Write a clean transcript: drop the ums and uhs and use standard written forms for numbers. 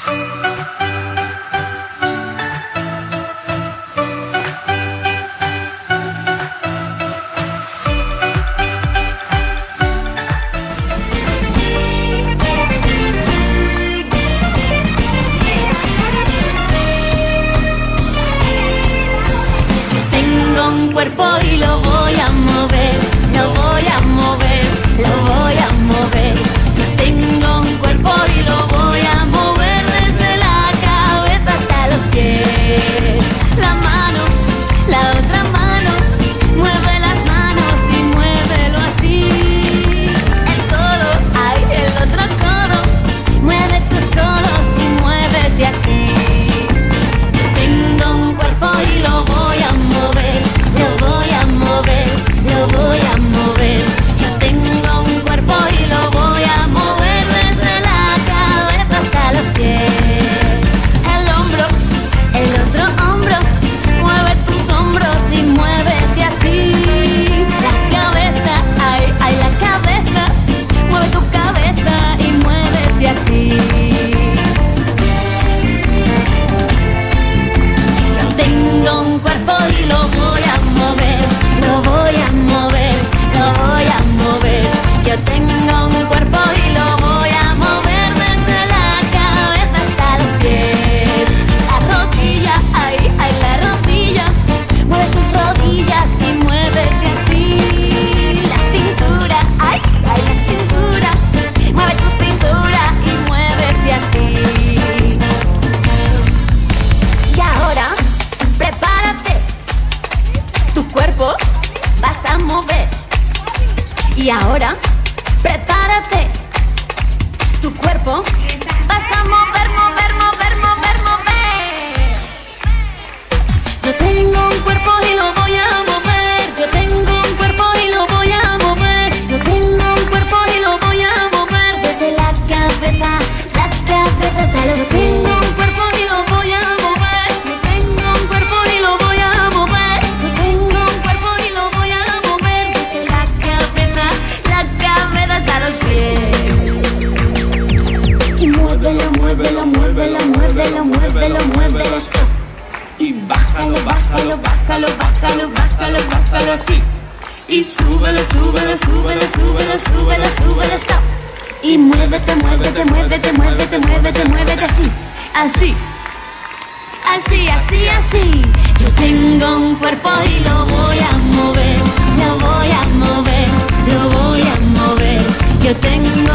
Cuerpo y lo voy a mover, lo voy a mover, lo voy a mover. Yo tengo un cuerpo y lo voy a mover desde la cabeza hasta los pies. La mano, la otra mano, mueve las manos y muévelo así. El codo, ay, el otro codo, mueve tus codos y muévete así. Yo tengo un cuerpo y lo voy a mover. Lo voy a mover, lo voy a mover. Yo tengo un cuerpo y lo voy a mover desde la cabeza hasta los pies. El hombro, el otro hombro, mueve tus hombros y muévete así. La cabeza, ay, ay, la cabeza, mueve tu cabeza y muévete así. Yo tengo un cuerpo y lo voy a mover, lo voy a mover, lo voy a mover. Yo tengo un cuerpo y lo voy a mover desde la cabeza hasta los pies. La rodilla, ay, ay, la rodilla, mueve tus rodillas y muévete así. La cintura, ay, ay, la cintura, mueve tu cintura y muévete así. Y ahora, prepárate. Tu cuerpo vas a mover. Y ahora, prepárate. Tu cuerpo vas a mover, mover, mover, mover, mover. Yo tengo un cuerpo y lo voy a mover. Yo tengo un cuerpo y lo voy a mover. Yo tengo un cuerpo y lo voy a mover desde la cabeza hasta los pies. Yo tengo un cuerpo y lo voy a mover. Yo tengo un cuerpo y lo voy a mover. Yo tengo un cuerpo y lo voy a mover desde la cabeza hasta los pies. Y muévelo, muévelo, muévelo, muévelo, muévelo, muévelo, stop. Y bájalo, bájalo, bájalo, bájalo, bájalo, bájalo así. Y súbelo, súbelo, súbelo, súbelo, súbelo, súbelo, stop. Y muévete, muévete, muévete, muévete, muévete, muévete así, así, así, así, así. Yo tengo un cuerpo y lo voy a mover, lo voy a mover, lo voy a mover. Yo tengo